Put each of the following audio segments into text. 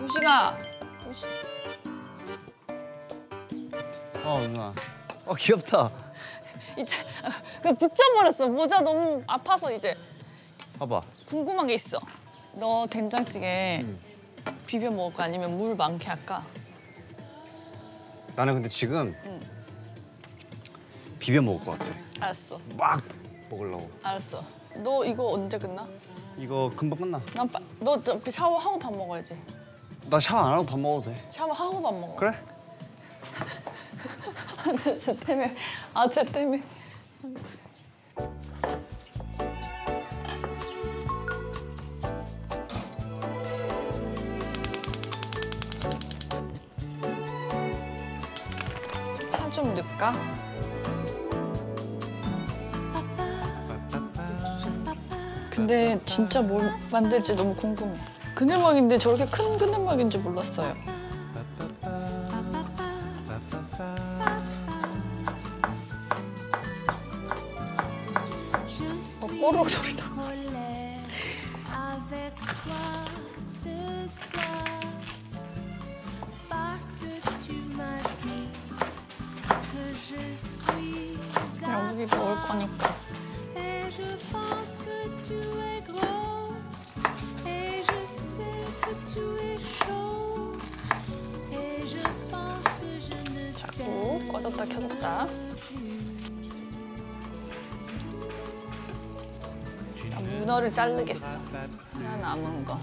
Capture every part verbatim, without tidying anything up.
요시가. 요시. 어 누나. 어 귀엽다. 이제 그 붙여버렸어. 모자 너무 아파서 이제. 봐봐. 궁금한 게 있어. 너 된장찌개 음. 비벼 먹을까 아니면 물 많게 할까? 나는 근데 지금 응. 비벼 먹을 것 같아. 알았어. 막 먹으려고. 알았어. 너 이거 언제 끝나? 이거 금방 끝나. 난 빠, 너 어차피 샤워하고 밥 먹어야지. 나 샤워 안 하고 밥 먹어도 돼. 샤워하고 밥 먹어. 그래? 쟤 때문에. 아, 쟤 때문에. 파 좀 넣을까? 근데 진짜 뭘 만들지 너무 궁금해. 그늘막인데 저렇게 큰 그늘막인 줄 몰랐어요. 어, 꼬르륵 소리 나. 그냥 우리 먹을 거니까. 자꾸 꺼졌다 켜졌다. 나 문어를 자르겠어. 하나 남은 거.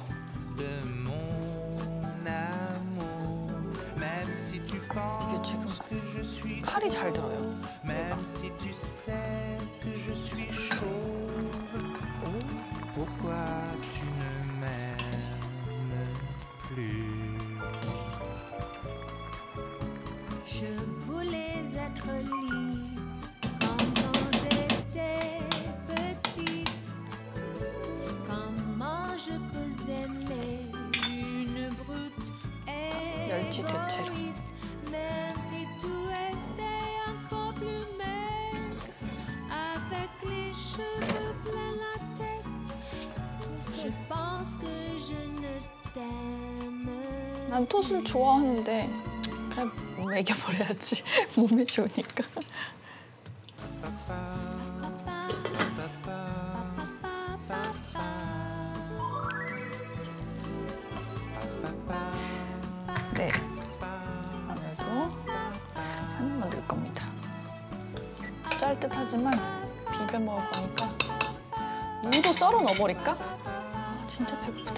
이게 지금 칼이 잘 들어요. 얘가. Je voulais être libre comme quand j'étais petite. Comment je peux aimer une brute 멸치 대체로. égoïste, même si tout était encore plus maigre, avec les cheveux plein la tête. Je pense que je ne t'aime. 난 톳을 좋아하는데 그냥 먹여버려야지. 몸에 좋으니까. 네. 오늘도 하나만 넣을 겁니다. 짤 듯하지만 비벼 먹을 거니까 무도 썰어 넣어버릴까? 아, 진짜 배고프다.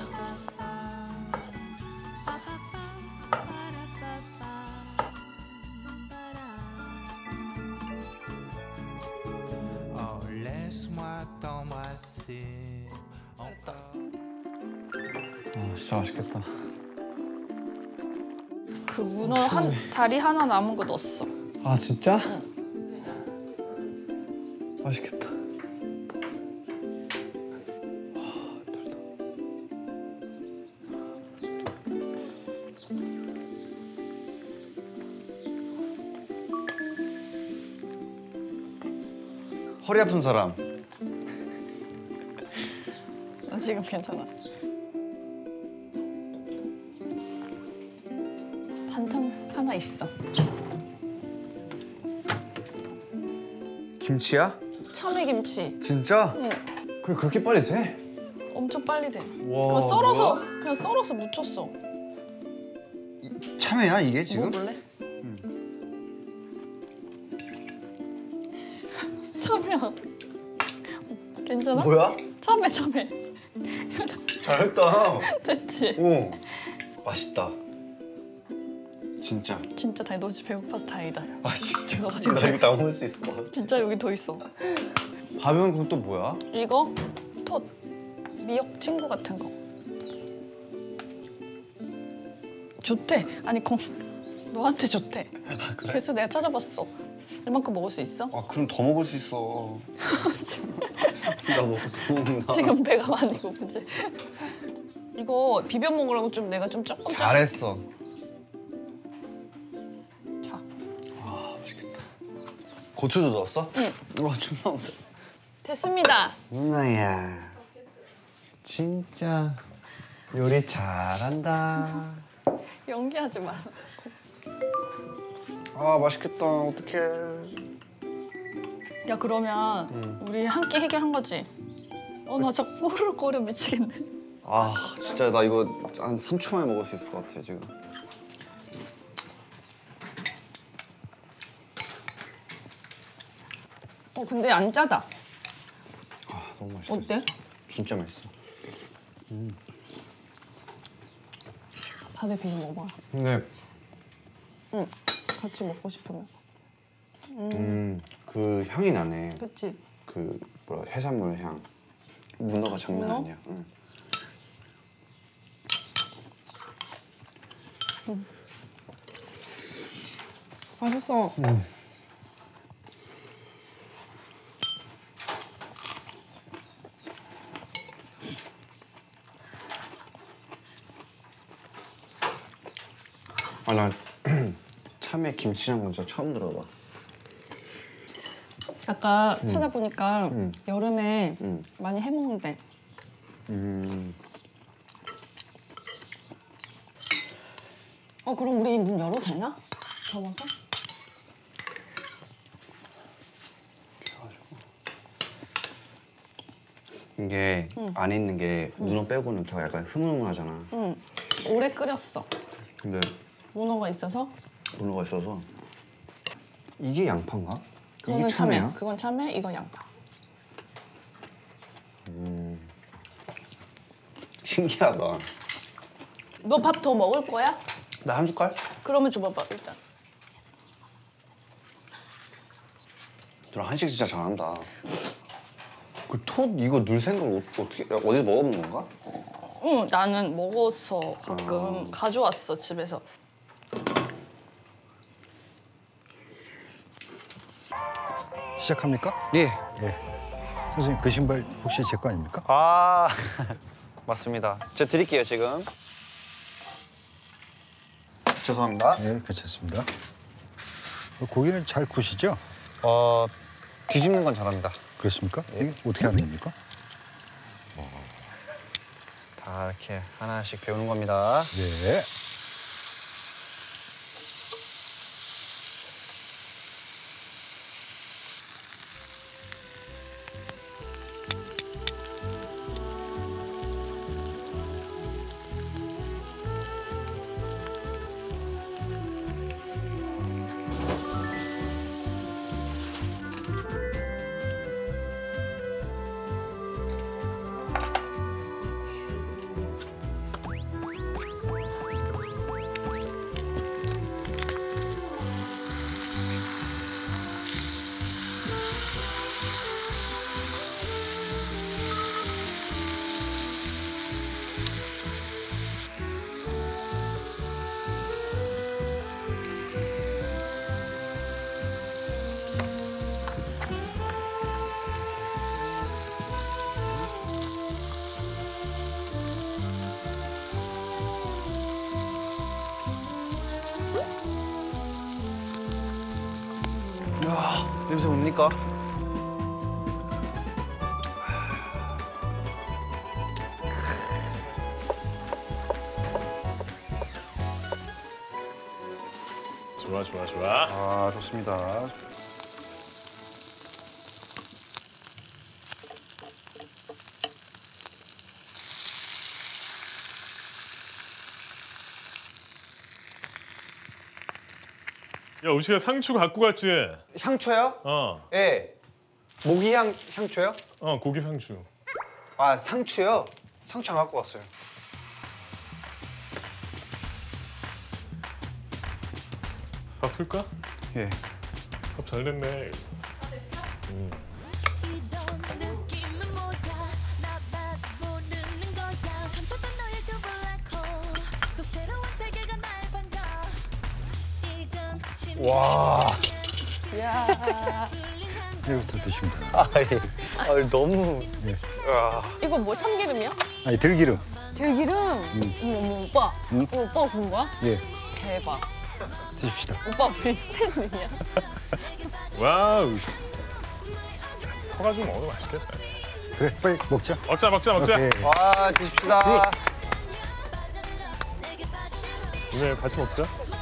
잘했다. 아 진짜 맛있겠다. 그 문어 한 다리 하나 남은 거 넣었어. 아 진짜? 응. 맛있겠다. 허리 아픈 사람. 나 지금 괜찮아. 반찬 하나 있어. 김치야? 참외김치. 진짜? 응. 그게 그렇게 빨리 돼? 엄청 빨리 돼. 와. 그냥 썰어서 뭐야? 그냥 썰어서 무쳤어. 이, 참외야 이게 지금? 먹어볼래? 참외야. 괜찮아? 뭐야? 참외 참외. 잘했다. 됐지? 오. 맛있다. 진짜. 진짜 다행. 너 지금 배고파서 다행이다. 아 진짜. 너가 지금 나 이거 다 먹을 수 있을 것 같아. 진짜 여기 더 있어. 밥은 그럼 또 뭐야? 이거 톳 미역 친구 같은 거. 좋대. 아니 공 너한테 좋대. 아, 그래? 그래서 내가 찾아봤어. 이만큼 먹을 수 있어? 아 그럼 더 먹을 수 있어. 나 먹고 더 먹는다. 지금 배가 많이 고프지? 이거 비벼 먹으라고 좀 내가 좀 조금 짜- 잘했어. 자, 아 맛있겠다. 고추도 넣었어? 응. 와 정말. 됐습니다. 누나야. 진짜 요리 잘한다. 연기하지 마. 아 맛있겠다. 어떡해. 야 그러면 응. 우리 한 끼 해결한 거지? 어 나 진짜 꼬르륵거려 미치겠네. 아 진짜 나 이거 한 삼 초 만에 먹을 수 있을 것 같아 지금. 어 근데 안 짜다. 아 너무 맛있어. 어때? 진짜 맛있어. 밥에 비벼 먹어봐. 근데 응. 같이 먹고 싶으면. 음그 향이 나네. 그치? 그 뭐라 해산물 향. 문어가 장난 문어? 아니야. 응. 맛있어. 아 나 참외 김치랑 건 진짜 처음 들어봐. 아까 찾아보니까 음. 여름에 음. 많이 해먹는데. 음. 어 그럼 우리 문 열어도 되나? 더워서? 이게 응. 안에 있는 게 문어 빼고는 더 약간 흐물흐물하잖아. 응. 오래 끓였어. 근데 문어가 있어서. 문어가 있어서 이게 양파인가? 그거는 이게 참외. 참외야? 그건 참외, 이건 양파. 신기하다. 너 밥 더 먹을 거야? 나 한 숟갈? 그러면 줘봐봐 일단. 너 한식 진짜 잘한다. 그 톳 이거 넣을 생각을 어- 어떻게 어디서 먹어본 건가? 응 나는 먹어서 가끔 아. 가져왔어 집에서. 시작합니까? 예. 예. 선생님 그 신발 혹시 제 거 아닙니까? 아 맞습니다. 제가 드릴게요 지금. 죄송합니다. 예, 괜찮습니다. 어, 고기는 잘 구시죠? 어 뒤집는 건 잘합니다. 그렇습니까? 이게 어떻게 하는 겁니까? 다 이렇게 하나씩 배우는 겁니다. 예. 야 냄새 뭡니까? 좋아 좋아 좋아. 아 좋습니다. 야 우식아 상추 갖고 갔지? 향초요? 어, 예. 모기향 향초요? 어 고기 상추. 아 상추요? 상추 안 갖고 왔어요. 밥 풀까? 예. 밥 잘 됐네. 이런 느낌은 뭐야 나만 모르는 거야 감췄던 너의 두 블랙홀 또 새로운 세계가 날 반겨 이건 신비한 와. 야 이거부터 드시면 돼요. 아 예. 아 너무. 예. 아. 이거 뭐 참기름이야? 아니 들기름. 들기름. 어머 어머 오빠. 응? 어, 오빠가 구운 거야? 예. 대박. 드십시다. 오빠 비슷했느냐? 와우. 서가지고 먹어도 맛있겠다. 그래 빨리 먹자. 먹자 먹자 먹자. 오케이. 와 드십시다. 오늘 같이 먹자.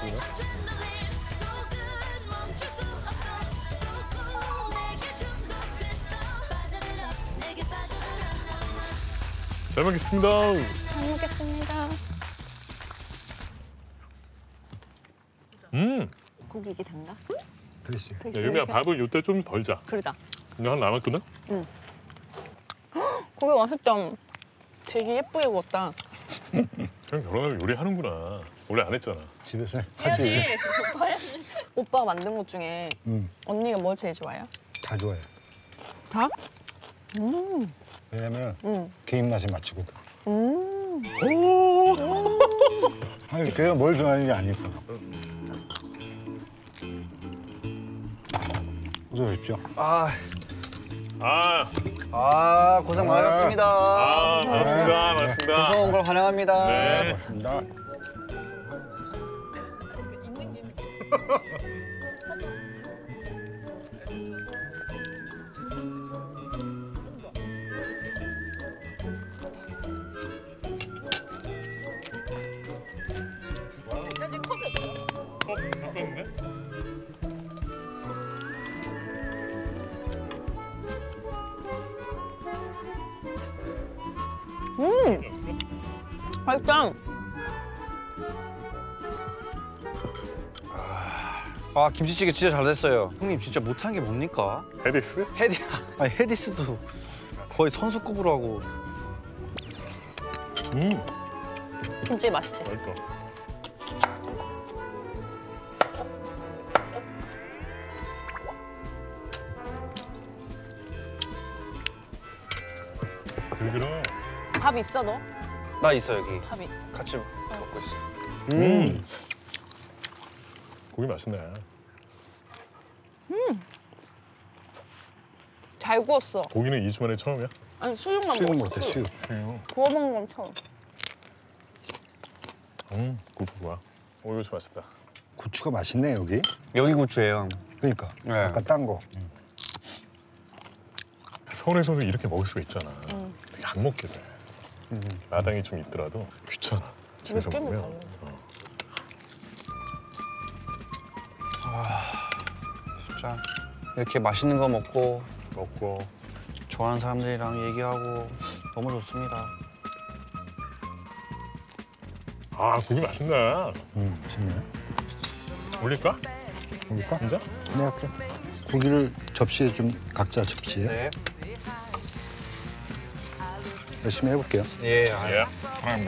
잘 먹겠습니다. 잘 먹겠습니다. 음, 고기 이게 단가? 그랬어요. 더 야, 있으면 유미야 이렇게? 밥을 이때 좀 덜 자. 그러자. 근데 하나 남았거든? 고기 맛있다. 되게 예쁘게 구웠다. 그냥 결혼하면 요리하는구나. 원래 안 했잖아. 집에서 하지. 오빠가 만든 것 중에 음, 언니가 뭐 제일 좋아해요? 다 좋아해. 다? 왜냐면 응. 개인 맛에 맞추거든. 음. 아니 걔가 뭘 좋아하는지 아니까. 어서 오십시오. 아, 아, 아 고생 많으셨습니다. 아, 반갑습니다. 반갑습니다. 무서운 걸 환영합니다. 네. 고맙습니다. 어, 바꿨네? 맛있다. 아 김치찌개 진짜 잘 됐어요. 형님 진짜 못하는 게 뭡니까? 헤디스? 헤디 아니 헤디스도 거의 선수급으로 하고. 음, 김치 맛있지? 맛있다. 여기랑 밥 있어 너? 나 있어 여기. 밥이. 같이 먹고 있어. 음. 고기 맛있네. 잘 구웠어. 고기는 이 주 만에 처음이야? 아니 수육만 수육 먹었어. 못해 수육. 수육. 구워 먹는 건 처음. 음, 고기 좋아. 오, 이거 맛있다. 고추가 맛있네 여기. 여기 고추예요. 그러니까 네. 아까 딴 거. 서울에서도 이렇게 먹을 수가 있잖아. 음. 되게 안 먹게 돼. 마당이 좀 있더라도 귀찮아. 집에서 꽤 먹으면. 먹어요. 어. 진짜 이렇게 맛있는 거 먹고 먹고. 좋아하는 사람들이랑 얘기하고 너무 좋습니다. 아, 고기 맛있네. 음, 맛있네. 올릴까? 먹을까? 진짜? 네, 할게. 고기를 접시에 좀 각자 접시에 네. 열심히 해볼게요. 예. 아, 예. 사랑합니다.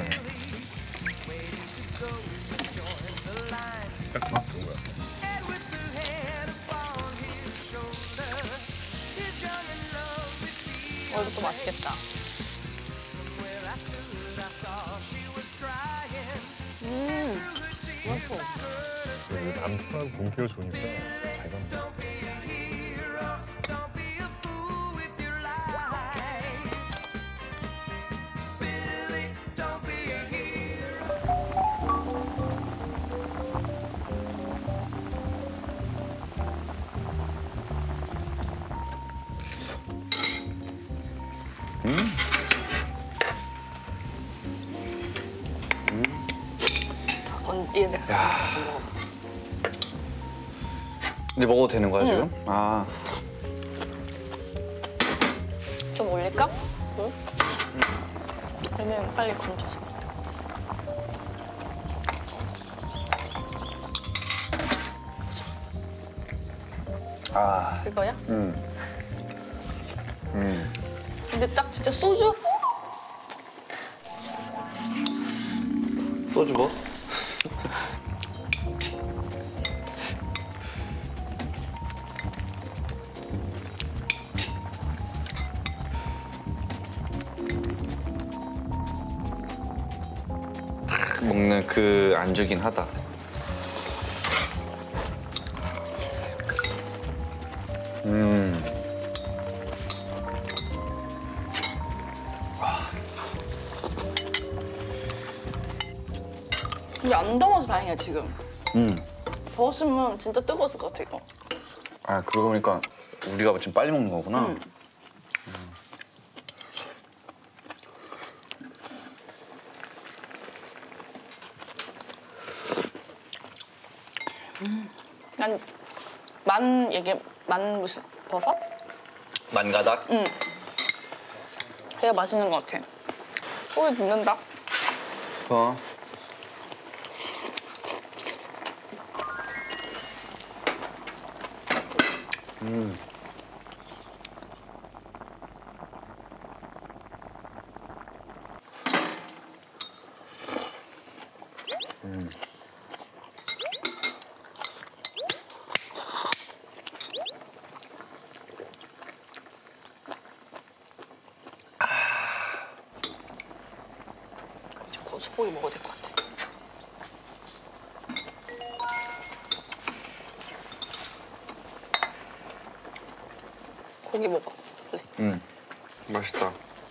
어 이것도 맛있겠다. 음. 맛있어. 그리고 남편하고 공기가 좋으니까 잘 간다. 건 얘네 같이 먹어. 근데 먹어도 되는 거야 지금? 아. 좀 올릴까? 응? 왜냐면 빨리 건져서. 아. 이거야? 음. 음. 근데 딱 진짜 소주? 소주 뭐? 먹는 그 안주긴 하다. 음. 근데 안 더워서 다행이야 지금. 음. 더웠으면 진짜 뜨거웠을 것 같아 이거. 아 그러고 보니까 우리가 지금 빨리 먹는 거구나. 응. 난 만 이게 만 무슨 버섯? 만가닥? 응. 그게 맛있는 것 같아. 소리 듣는다. 어. 음. 음. 이제 곧 소고기 먹어야 될 것 같아. 고기 먹어. 그래. 음. 맛있다.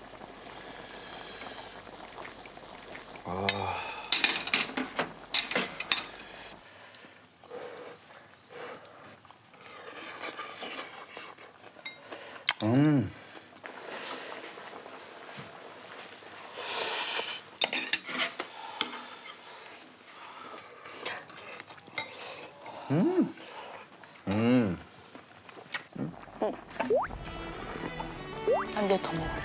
아. 음. 음. 음. 한 개 더 먹을래.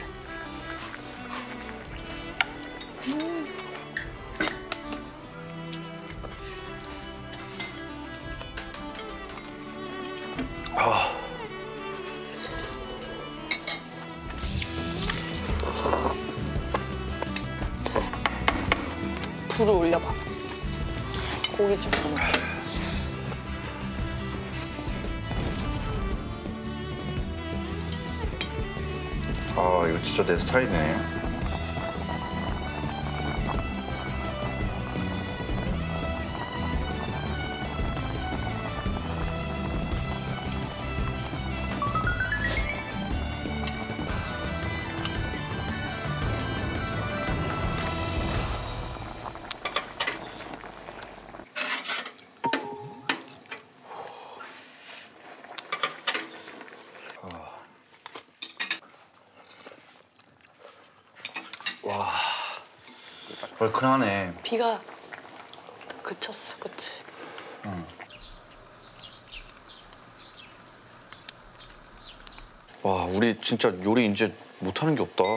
아. 불을 올려봐. 고기 좀 먹어. 아, 이거 진짜 내 스타일이네. 와, 얼큰하네. 비가 그쳤어, 그치? 와, 우리 진짜 요리 이제 못하는 게 없다.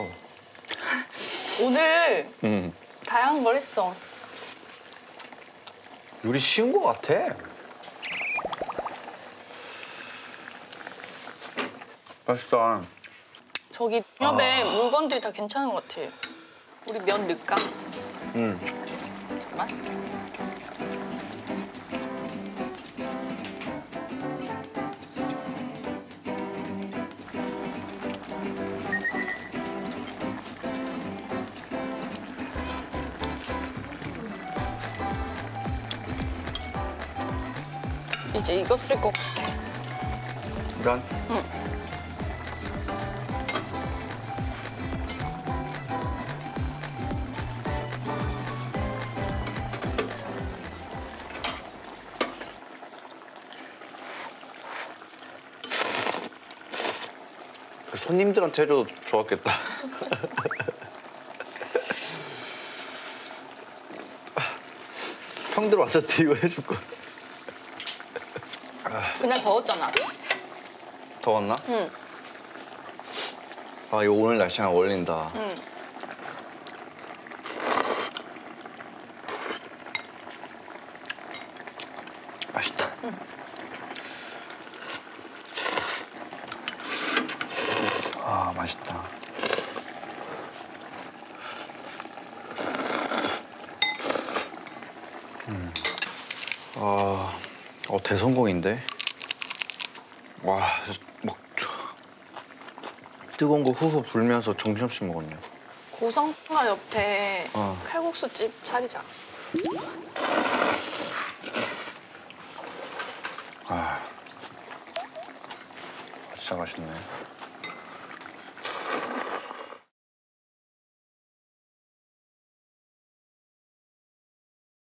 오늘 응. 다양한 걸 했어. 요리 쉬운 거 같아. 맛있다. 저기 옆에 물건들이 다 괜찮은 것 같아. 우리 면 넣을까? 응. 잠깐만. 이제 이거 쓸 것 같아. 면? 응. 손님들한테 해줘도 좋았겠다. 형들 왔을 때 이거 해줄 걸. 그냥 더웠잖아. 더웠나? 응. 아, 이거 오늘 날씨랑 어울린다. 응. 맛있다. 응. 아, 맛있다. 음. 아, 어, 대성공인데? 와, 막 뜨거운 거 후후 불면서 정신없이 먹었네. 고성화 옆에 어. 칼국수집 차리자. 아, 진짜 맛있네.